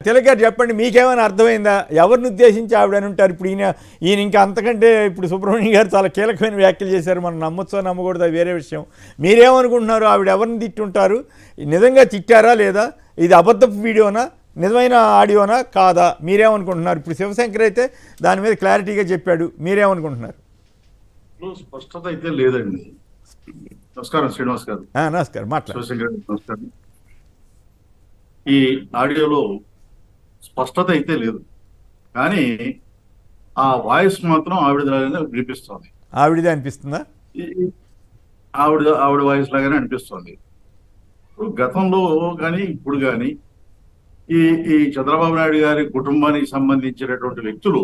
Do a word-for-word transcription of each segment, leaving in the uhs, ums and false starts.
తిలక్ గారు చెప్పండి, మీకేమైనా అర్థమైందా? ఎవరిని ఉద్దేశించి ఆవిడ అని ఉంటారు? ఇప్పుడు ఈయన ఈయన ఇంకా అంతకంటే ఇప్పుడు సుబ్రహ్మణ్యం గారు చాలా కీలకమైన వ్యాఖ్యలు చేశారు. మనం నమ్మొచ్చో నమ్మకూడదు వేరే విషయం. మీరేమనుకుంటున్నారు? ఆవిడ ఎవరిని తిట్టుంటారు? నిజంగా తిట్టారా లేదా? ఇది అబద్ధపు వీడియోనా, నిజమైన ఆడియోనా కాదా? మీరేమనుకుంటున్నారు? ఇప్పుడు శివశంకర్ అయితే దాని మీద క్లారిటీగా చెప్పాడు. మీరేమనుకుంటున్నారు? స్పష్టత అయితే లేదండి. నమస్కారం శ్రీనివాస్ గారు. నమస్కారం. మాట్లాడు. శివశంకర్ గారు నమస్కారం. ఈ ఆడియోలో స్పష్టత అయితే లేదు, కానీ ఆ వాయిస్ మాత్రం ఆవిడలాగానే వినిపిస్తుంది. ఆవిడదే అనిపిస్తుందా? ఆవిడ ఆవిడ వాయిస్ లాగానే అనిపిస్తుంది. ఇప్పుడు గతంలో కానీ ఇప్పుడు కానీ ఈ ఈ చంద్రబాబు నాయుడు గారి కుటుంబానికి సంబంధించినటువంటి వ్యక్తులు,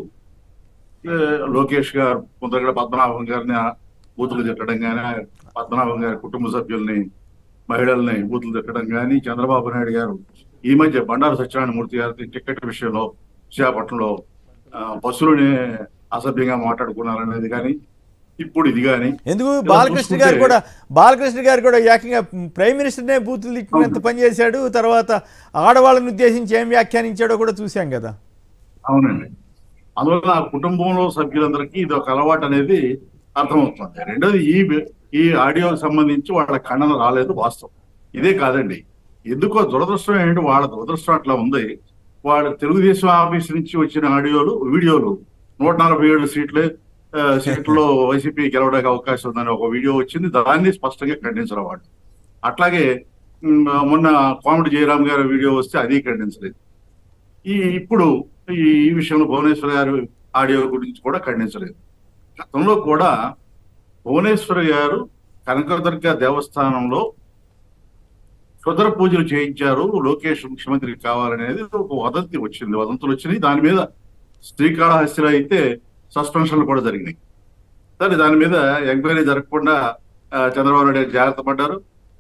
లోకేష్ గారు కొందరు పద్మనాభం గారిని బూతులు తిట్టడం కానీ, పద్మనాభం గారి కుటుంబ సభ్యుల్ని మహిళల్ని బూతులు తిట్టడం కానీ, చంద్రబాబు నాయుడు గారు ఈ మధ్య బండారు సత్యనారాయణమూర్తి గారి టికెట్ విషయంలో విశాఖపట్నంలో బస్సులని అసభ్యంగా మాట్లాడుకున్నారనేది కానీ, ఇప్పుడు ఇది కానీ ఎందుకు బాలకృష్ణ గారు కూడా బాలకృష్ణ గారు కూడా ఏకంగా ప్రైమ్ మినిస్టర్నే బూతులు తిట్టినంత పనిచేశాడు. తర్వాత ఆడవాళ్ళని ఉద్దేశించి ఏం వ్యాఖ్యానించాడో కూడా చూశాం కదా. అవునండి. అందువల్ల ఆ కుటుంబంలో సభ్యులందరికీ ఇది ఒక అలవాటు అనేది అర్థమవుతుంది. రెండోది ఈ ఈ ఆడియోకి సంబంధించి వాళ్ళ ఖండన రాలేదు, వాస్తవం. ఇదే కాదండి, ఎందుకో దురదృష్టం ఏంటంటే వాళ్ళ దురదృష్టం అట్లా ఉంది. వాళ్ళ తెలుగుదేశం ఆఫీస్ నుంచి వచ్చిన ఆడియోలు వీడియోలు నూట నలభై ఏడు సీట్లే సీట్లలో వైసీపీ గెలవడానికి అవకాశం ఉందని ఒక వీడియో వచ్చింది. దాన్ని స్పష్టంగా ఖండించడం వాళ్ళు. అట్లాగే మొన్న కోమటి జయరామ్ గారి వీడియో వస్తే అది ఖండించలేదు. ఈ ఇప్పుడు ఈ విషయంలో భువనేశ్వర్ గారి ఆడియో గురించి కూడా ఖండించలేదు. గతంలో కూడా భువనేశ్వర్ గారు కనకదుర్గ దేవస్థానంలో క్షుద్ర పూజలు చేయించారు, లోకేష్ ముఖ్యమంత్రికి కావాలనేది ఒక వదంతి వచ్చింది, వదంతులు వచ్చినాయి. దాని మీద శ్రీకాళహస్తిలో అయితే సస్పెన్షన్లు కూడా జరిగినాయి. సరే, దాని మీద ఎంక్వైరీ జరగకుండా చంద్రబాబు నాయుడు జాగ్రత్త పడ్డారు.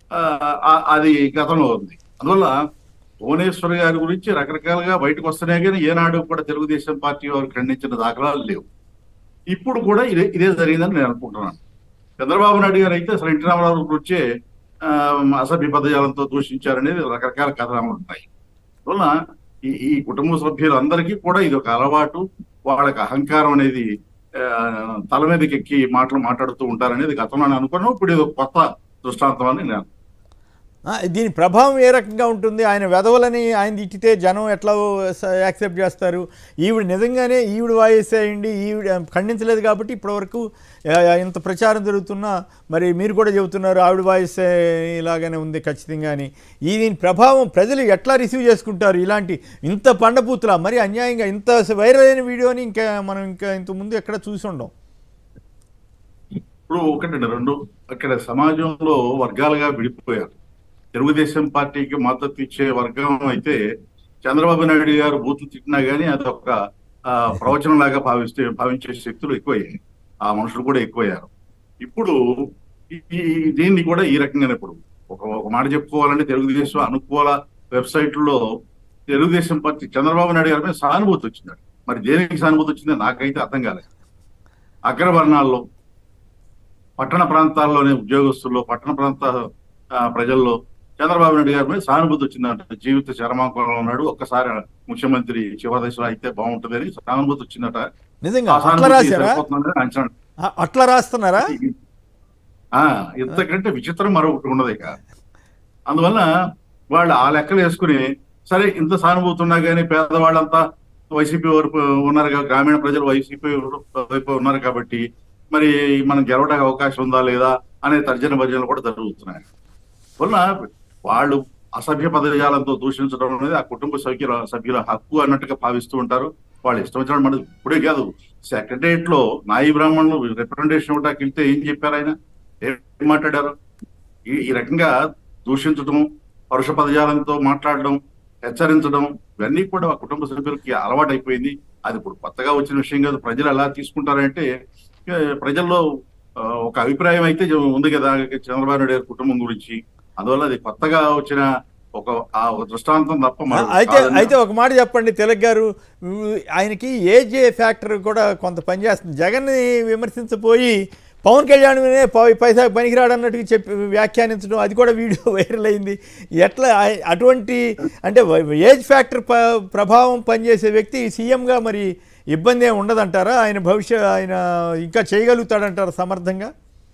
అది గతంలో ఉంది. అందువల్ల భువనేశ్వర్ గారి గురించి రకరకాలుగా బయటకు వస్తున్నాయి, కానీ ఏనాడు కూడా తెలుగుదేశం పార్టీ వారు ఖండించిన దాఖలాలు లేవు. ఇప్పుడు కూడా ఇదే ఇదే జరిగిందని నేను అనుకుంటున్నాను. చంద్రబాబు నాయుడు గారు అయితే అసలు ఎన్టీ రామారావు గురించే అసభ్య పదజాలంతో దూషించారనేది రకరకాల కథనాలు ఉన్నాయి. అందువల్ల ఈ ఈ కుటుంబ సభ్యులందరికీ కూడా ఇది ఒక అలవాటు. వాళ్ళకి అహంకారం అనేది తల మీదకి ఎక్కి మాటలు మాట్లాడుతూ ఉంటారనేది గతంలో అనుకున్నాం. ఇప్పుడు ఇది ఒక కొత్త దృష్టాంతం అని నేను. దీని ప్రభావం ఏ రకంగా ఉంటుంది? ఆయన వెధవలని ఆయన తిట్టితే జనం ఎట్లా యాక్సెప్ట్ చేస్తారు? ఈవిడ నిజంగానే ఈవిడ వాయిస్ అయ్యండి, ఈవిడ ఖండించలేదు కాబట్టి ఇప్పటివరకు ఇంత ప్రచారం జరుగుతున్నా మరి మీరు కూడా చెబుతున్నారు ఆవిడ వాయిస్ ఇలాగానే ఉంది ఖచ్చితంగా అని. ఈ దీని ప్రభావం ప్రజలు ఎట్లా రిసీవ్ చేసుకుంటారు? ఇలాంటి ఇంత పండపూతులా మరి అన్యాయంగా ఇంత వైరల్ అయిన వీడియోని ఇంకా మనం ఇంకా ఇంత ముందు ఎక్కడ చూసి ఉండం. ఇప్పుడు ఒకటి రెండు అక్కడ సమాజంలో వర్గాలుగా విడిపోయారు. తెలుగుదేశం పార్టీకి మద్దతు ఇచ్చే వర్గం అయితే చంద్రబాబు నాయుడు గారు బూతులు తిట్టినా కానీ అది ఒక ప్రవచనం లాగా భావిస్తే భావించే శక్తులు ఎక్కువయ్యాయి. ఆ మనుషులు కూడా ఎక్కువయ్యారు. ఇప్పుడు ఈ దీన్ని కూడా ఈ రకంగానే ఇప్పుడు ఒక ఒక మాట చెప్పుకోవాలంటే తెలుగుదేశం అనుకూల వెబ్సైట్లో తెలుగుదేశం పార్టీ చంద్రబాబు నాయుడు గారి మీద సానుభూతి వచ్చింది. మరి దేనికి సానుభూతి వచ్చిందో నాకైతే అర్థం కాలేదు. అగ్రవర్ణాల్లో, పట్టణ ప్రాంతాల్లోనే ఉద్యోగస్తుల్లో, పట్టణ ప్రాంత ప్రజల్లో చంద్రబాబు నాయుడు గారి మీద సానుభూతి వచ్చిందంట. జీవిత చరమాంకంలో ఉన్నాడు, ఒక్కసారి ముఖ్యమంత్రి చివరి దశలో అయితే బాగుంటుంది అని సానుభూతి వచ్చిందట. నిజంగా అట్లా రాస్తున్నారా? ఇంతకంటే విచిత్రం మరొకటి ఉన్నది ఇక. అందువల్ల వాళ్ళు ఆ లెక్కలు వేసుకుని సరే ఇంత సానుభూతి ఉన్నా కానీ పేదవాళ్ళంతా వైసీపీ వైపు ఉన్నారు, గ్రామీణ ప్రజలు వైసీపీ వైపు ఉన్నారు కాబట్టి మరి మనం గెలవడానికి అవకాశం ఉందా లేదా అనే తర్జన భర్జనలు కూడా జరుగుతున్నాయి. వల్ల వాళ్ళు అసభ్య పదజాలంతో దూషించడం అనేది ఆ కుటుంబ సభ్యుల సభ్యుల హక్కు అన్నట్టుగా భావిస్తూ ఉంటారు. వాళ్ళు ఇష్టం వచ్చినట్టు మన ఇప్పుడే కాదు, సెక్రటరియట్ లో నాయి బ్రాహ్మణులు రిప్రజెంటేషన్ ఇవ్వడానికి వెళ్తే ఏం చెప్పారు, ఆయన ఏం మాట్లాడారు? ఈ ఈ రకంగా దూషించడం, పరుష పదజాలంతో మాట్లాడడం, హెచ్చరించడం ఇవన్నీ కూడా ఆ కుటుంబ సభ్యులకి అలవాటు అయిపోయింది. అది ఇప్పుడు కొత్తగా వచ్చిన విషయం కాదు. ప్రజలు ఎలా తీసుకుంటారంటే ప్రజల్లో ఒక అభిప్రాయం అయితే ఉంది కదా చంద్రబాబు నాయుడు గారి కుటుంబం గురించి. అందువల్ల అది కొత్తగా వచ్చిన ఒక దృష్టాంతం తప్ప. అయితే అయితే ఒక మాట చెప్పండి తిలక్ గారు, ఆయనకి ఏజ్ ఫ్యాక్టర్ కూడా కొంత పనిచేస్తుంది. జగన్ని విమర్శించబోయి పవన్ కళ్యాణ్ పైసా పనికిరాడు అన్నట్టుగా చెప్పి వ్యాఖ్యానించడం, అది కూడా వీడియో వైరల్ అయింది. ఎట్లా అటువంటి అంటే ఏజ్ ఫ్యాక్టర్ ప్రభావం పనిచేసే వ్యక్తి సీఎంగా మరి ఇబ్బంది ఏమి ఉండదంటారా? ఆయన భవిష్య ఆయన ఇంకా చేయగలుగుతాడంటారా సమర్థంగా?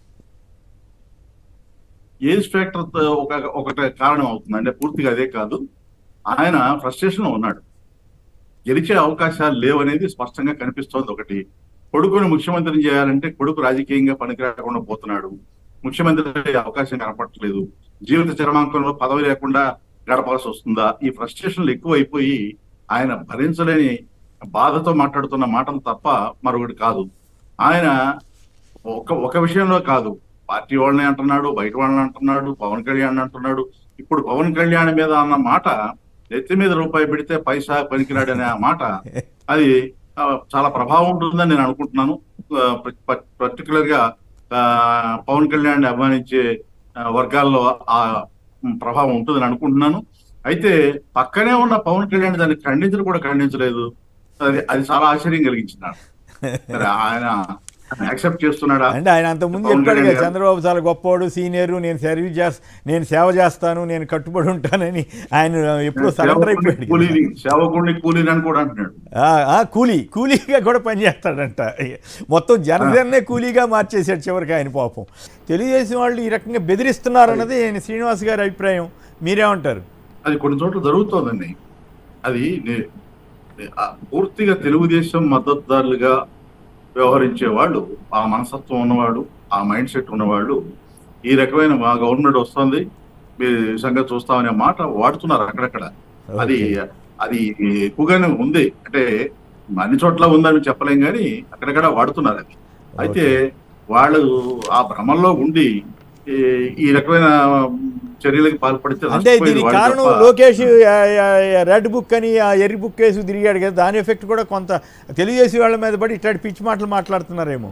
ఏజ్ ఫ్యాక్టర్ ఒక ఒకటి కారణం అవుతుంది అంటే పూర్తిగా అదే కాదు. ఆయన ఫ్రస్ట్రేషన్ లో ఉన్నాడు. గెలిచే అవకాశాలు లేవనేది స్పష్టంగా కనిపిస్తోంది. ఒకటి, కొడుకుని ముఖ్యమంత్రిని చేయాలంటే కొడుకు రాజకీయంగా పనికిరాకుండా పోతున్నాడు. ముఖ్యమంత్రి అవకాశం కనపడట్లేదు. జీవిత చరమాంకంలో పదవి లేకుండా గడపాల్సి వస్తుందా? ఈ ఫ్రస్ట్రేషన్లు ఎక్కువైపోయి ఆయన భరించలేని బాధతో మాట్లాడుతున్న మాటలు తప్ప మరొకటి కాదు. ఆయన ఒక ఒక విషయంలో కాదు, పార్టీ వాళ్ళని అంటున్నాడు, బయట వాళ్ళని అంటున్నాడు, పవన్ కళ్యాణ్ అంటున్నాడు. ఇప్పుడు పవన్ కళ్యాణ్ మీద అన్న మాట, నెత్తి మీద రూపాయి పెడితే పైసా పనికిరాడు అనే ఆ మాట, అది చాలా ప్రభావం ఉంటుందని నేను అనుకుంటున్నాను. పర్టికులర్ గా పవన్ కళ్యాణ్ అభిమానించే వర్గాల్లో ఆ ప్రభావం ఉంటుందని అనుకుంటున్నాను. అయితే పక్కనే ఉన్న పవన్ కళ్యాణ్ దాన్ని ఖండించడం కూడా ఖండించలేదు. అది అది చాలా ఆశ్చర్యం కలిగించినాడు. ఆయన యాక్సెప్ట్ చేస్తున్నాడా అంటే ఆయన అంత ముందు చెప్పాడు కదా, చంద్రబాబు చాలా గొప్పవాడు, సీనియర్, నేను సర్వీస్ చేస్తా, నేను సేవ చేస్తాను, నేను కట్టుబడి ఉంటానని ఆయన ఎప్పుడో సరెండర్ అయిపోయాడు. సేవకుడిని కూలీని అని కూడా అంటున్నాడు. కూలీ కూలీగా కూడా పనిచేస్తాడంట. మొత్తం జనసేననే కూలీగా మార్చేశాడు చివరికి ఆయన. పాపం తెలుగుదేశం వాళ్ళు ఈ రకంగా బెదిరిస్తున్నారన్నది శ్రీనివాస్ గారి అభిప్రాయం. మీరేమంటారు? అది కొన్ని చోట్ల జరుగుతోందండి. అది పూర్తిగా తెలుగుదేశం మద్దతుదారులుగా వ్యవహరించే వాళ్ళు, ఆ మనస్తత్వం ఉన్నవాడు, ఆ మైండ్ సెట్ ఉన్నవాళ్ళు ఈ రకమైన మా గవర్నమెంట్ వస్తుంది మీ సంగతి చూస్తామనే మాట వాడుతున్నారు అక్కడక్కడ. అది అది ఎక్కువగానే ఉంది. అంటే అన్ని చోట్ల ఉందని చెప్పలేం కానీ అక్కడక్కడ వాడుతున్నారు అది. అయితే వాళ్ళు ఆ భ్రమంలో ఉండి ఈ రకమైన చర్యలకు పాల్పడితే అంటే దీనికి కారణం లోకేష్ రెడ్ బుక్ అని ఆ ఎర్రి బుక్ కేసు తిరిగాడు కదా, దాని ఎఫెక్ట్ కూడా కొంత తెలుగుదేశం వాళ్ళ మీద పడి ఇట్లాంటి పిచ్చి మాటలు మాట్లాడుతున్నారేమో.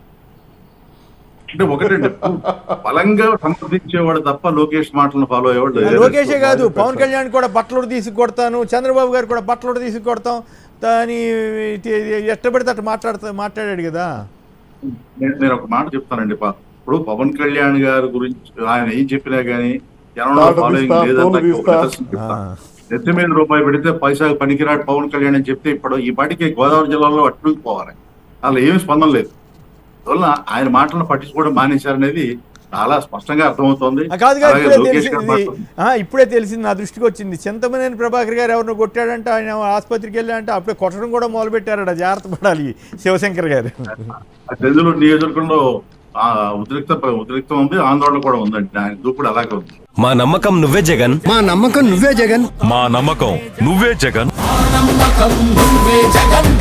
అంటే ఒకటండి, బలంగా సమర్థించేవాడు తప్ప లోకేష్ మాటలను ఫాలో అయ్యేవాడు. లోకేషే కాదు, పవన్ కళ్యాణ్ కూడా బట్టలు తీసి కొడతాను, చంద్రబాబు గారు కూడా బట్టలు తీసి కొడతాం దాని ఎట్టబడితే అట్లా మాట్లాడుతా మాట్లాడాడు కదా. నేను ఒక మాట చెప్తానండి. ఇప్పుడు పవన్ కళ్యాణ్ గారి గురించి ఆయన ఏం చెప్పినా గానీ ఫాలోయింగ్ లేదన్న నెత్తి మీద రూపాయి పెడితే పైసా పనికిరాడు పవన్ కళ్యాణ్ అని చెప్తే ఇప్పుడు ఈ పాటికి గోదావరి జిల్లాలో అట్లు పోవాలి. అలా ఏమి స్పందన లేదు. అందువల్ల ఆయన మాటలను పట్టించుకోవడం మానేశారనేది చాలా స్పష్టంగా అర్థమవుతోంది. కాదు కాదు ఇప్పుడే తెలిసింది, నా దృష్టికి వచ్చింది. చింతమనేని ప్రభాకర్ గారు ఎవరినో కొట్టాడంటే ఆయన ఆసుపత్రికి వెళ్ళాడంటే అప్పుడే కొట్టడం కూడా మొదలు పెట్టారట. జాగ్రత్త పడాలి శివశంకర్ గారు. దెందులూరు నియోజకవర్గంలో ఉద్రిక్త ఉద్రిక్తం ఉంది, ఆందోళన కూడా ఉందండి. ఆయన దూకుడు అలాగే ఉంది. మా నమ్మకం నువ్వే జగన్, మా నమ్మకం నువ్వే జగన్, మా నమ్మకం నువ్వే జగన్.